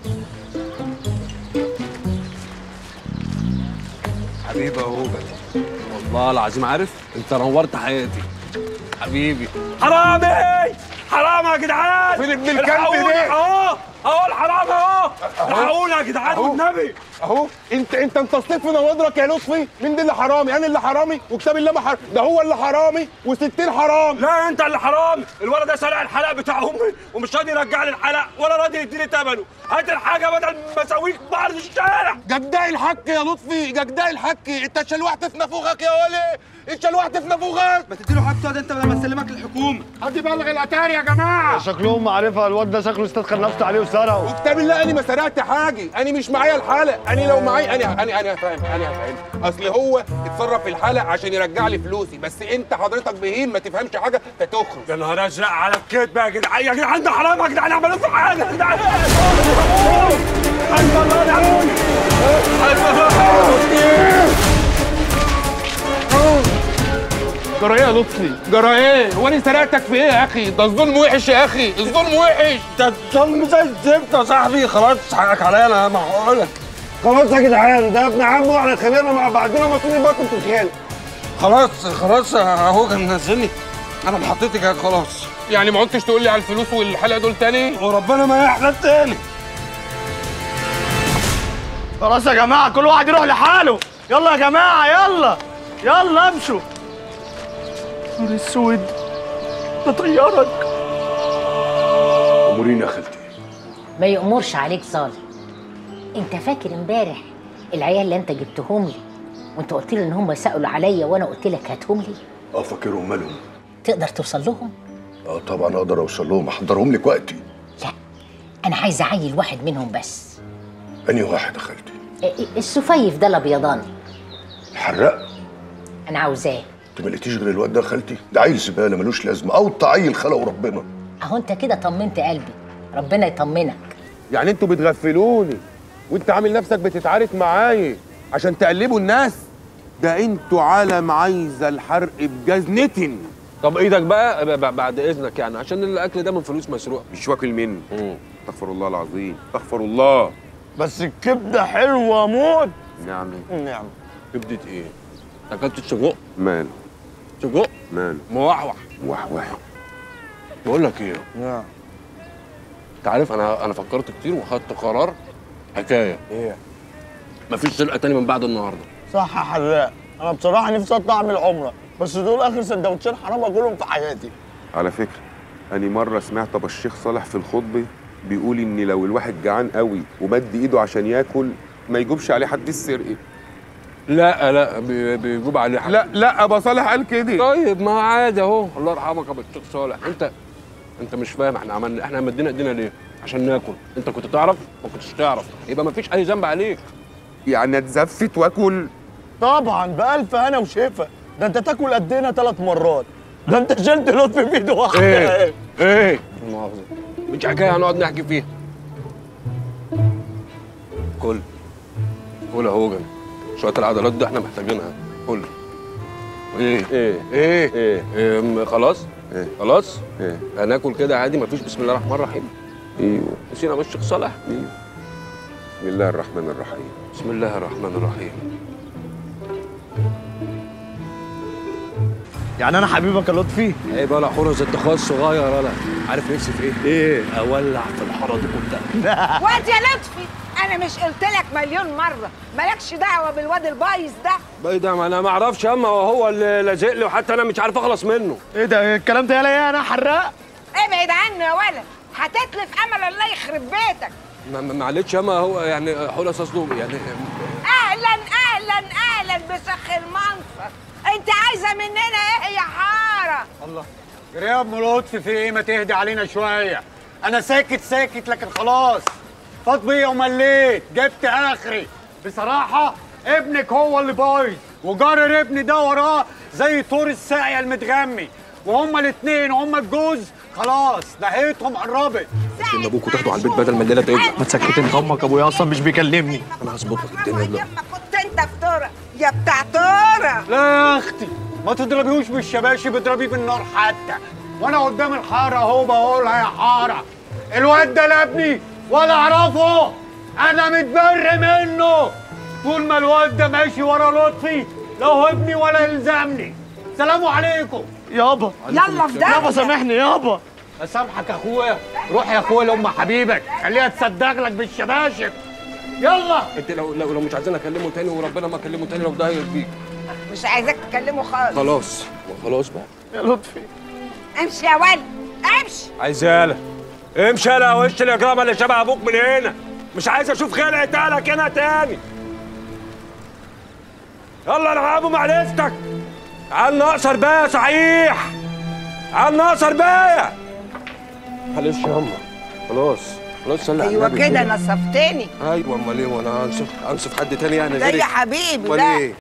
حبيبي يا هوجن، والله العظيم عارف انت نورت حياتي حبيبي. حرامي حرام يا جدعان، فين ابن الكلب ده؟ اهو الحرام اهو، الحقونا يا جدعان والنبي. اهو انت انتصيت في نوادرك يا لطفي. مين ده اللي حرامي؟ انا اللي حرامي وكتاب الله ما حرامي، ده هو اللي حرامي و60 حرام. لا انت اللي حرامي، الولد ده سرق الحلق بتاع امي ومش راضي يرجع لي الحلق ولا راضي يديني ثمنه. هات الحاجه بدل ما اسويك بعرض الشارع. جداي الحك يا لطفي، جداي الحك. انت شلوحت في نافوخك يا ولي، انت شلوحت في نافوخك. ما تديله حاجته ده انت لما اسلمك للحكومه. حد يبلغ الاتاري يا جماعه. شكلهم معرفه، الواد ده شكله استدخل نفسه عليه وسرقه. وكتاب الله انا ما سرقت حاجه، انا مش معايا الحلق. انا لو معايا انا هفهم. اصل هو اتصرف في الحلق عشان يرجع لي فلوسي، بس انت حضرتك بهيم ما تفهمش حاجه فتخرج. يا نهار ازرق على الكدب يا جدعان، يا جدعان ده حرام يا جدعان، اعملوا في حاجه يا جدعان. جرى ايه يا لطفي؟ جرى ايه؟ هو انا سرقتك في ايه يا اخي؟ ده الظلم وحش يا اخي، الظلم وحش. ده الظلم زي الزفت يا صاحبي. خلاص حقك عليا انا معقولك. خلاص يا جدعان، ده ابن عمه واحنا اتخانقنا مع بعضنا المفروض يبطل تتخانق. خلاص اهو كان نزلني، انا محطتي كده خلاص. يعني ما عدتش تقول لي على الفلوس والحلقه دول تاني؟ وربنا ما يحلى تاني. خلاص يا جماعه، كل واحد يروح لحاله. يلا يا جماعه، يلا امشوا. نور اسود، ده طيارك. امورين يا خالتي. ما يأمرش عليك صالح. انت فاكر امبارح العيال اللي انت جبتهم لي وانت قلت لي ان هم سألوا عليا وانا قلت لك هاتهم لي؟ فاكرهم مالهم؟ تقدر توصل لهم؟ طبعا اقدر اوصل لهم، احضرهم لك وقتي. لا، انا عايز اعين واحد منهم بس. انهي واحد يا خالتي؟ السفيف ده الابيضاني. الحراق؟ انا عاوزاه. انت ما لقيتيش غير الواد ده يا خالتي؟ ده عيل زباله ملوش لازمه، او عيل خلقه ربنا. اهو انت كده طمنت قلبي، ربنا يطمنك. يعني انتوا بتغفلوني وانت عامل نفسك بتتعارك معايا عشان تقلبوا الناس؟ ده انتوا عالم عايزه الحرق بجزنة. طب ايدك بقى بعد اذنك، يعني عشان الاكل ده من فلوس مسروقه. مش واكل منه. استغفر الله العظيم، استغفر الله. بس الكبده حلوه موت. نعم. كبده ايه؟ اكلت السجق؟ مال سجق؟ مال موحوح. وحوح. بقول لك ايه؟ نعم. انت عارف انا فكرت كتير وخدت قرار حكايه. ايه؟ مفيش سرقه تاني من بعد النهارده. صح يا حراق، انا بصراحه نفسي اطلع اعمل عمره، بس دول اخر سندوتشين حرام اكلهم في حياتي. على فكره أنا مرة سمعت أبو الشيخ صالح في الخطبة بيقول إن لو الواحد جعان قوي ومد إيده عشان ياكل ما يجوبش عليه حد السرقة. لا بيجوب عليه حد. لا أبو صالح قال كده. طيب ما عادي أهو، الله يرحمك يا أبو الشيخ صالح. أنت مش فاهم إحنا مدينا إيدينا ليه؟ عشان ناكل. أنت كنت تعرف؟ ما كنتش تعرف، يبقى ما فيش أي ذنب عليك. يعني اتزفت واكل؟ طبعا بألف هنا وشفا، ده أنت تاكل قدنا 3 مرات، ده أنت شلت لطفي بإيده واحدة. إيه؟ مؤاخذة، مش حكاية هنقعد نحكي فيها. كل يا هوجن، شوية العضلات دي احنا محتاجينها. كل ايه خلاص؟ خلاص؟ هناكل كده عادي، مفيش بسم الله الرحمن الرحيم. ايوه نسينا الشيخ صالح. ايوه. بسم الله الرحمن الرحيم. بسم الله الرحمن الرحيم. يعني أنا حبيبك يا لطفي؟ ايه بقى حورة زي الدخان الصغير؟ انا عارف نفسي في ايه؟ ايه؟ اولع في الحاره دي كلها. واد يا لطفي، انا مش قلت لك مليون مره مالكش دعوه بالواد البايظ ده؟ باي ده ما انا ما اعرفش، اما هو اللي لازق لي وحتى انا مش عارف اخلص منه. ايه ده الكلام ده؟ يالا ايه انا حراق؟ ابعد عنه يا ولد، هتتلف امل الله يخرب بيتك. معلش اما هو يعني حول اساس له يعني. اهلا بسخ المنصر، انت عايزه مننا ايه يا حاره؟ الله يا ام لطفي، في ايه؟ ما تهدي علينا شويه. انا ساكت لكن خلاص فاض بيا ومليت، جبت اخري بصراحه. ابنك هو اللي بايظ، وجارر ابني ده وراه زي طور الساقيه المتغمي، وهما الاثنين وهما الجوز خلاص نهايتهم قربت. ان ابوك وتاخده على البيت بدل ما الليله تولع. ما تسكت انت امك، ابويا اصلا مش بيكلمني. انا هظبط لك الدنيا دلوقتي. كنت انت في طورة يا بتاع طورة. لا يا اختي، ما تضربيهوش بالشباشب، اضربيه بالنار حتى. وانا قدام الحاره اهو بقولها يا حاره، الواد ده لا ابني ولا اعرفه. انا متبر منه. طول ما الواد ده ماشي ورا لطفي لا هو ابني ولا يلزمني. سلام عليكم. يابا يلا في ده يابا سامحني يابا. اسامحك يا اخويا. روح يا اخويا لام حبيبك، خليها تصدق لك بالشباشب. يلا. انت لو مش عايزين اكلمه تاني وربنا ما اكلمه تاني لو ده هيرضيك. مش عايزاك تكلمه خالص. خلاص بقى. يا لطفي امشي يا ولد امشي. عايز يالا امشي يالا وش الاجرام اللي شبه ابوك من هنا. مش عايز اشوف خلقة تالك هنا تاني. يلا العبوا مع ليستك. تعال ناقصر بقى صحيح. تعال ناقصر بقى. معلش يا أما. خلاص صلي على ايوه النبي كده نصفتني. ايوه امال ايه وانا انصف حد تاني يعني ده غيرك؟ يا حبيبي امال ده ايه؟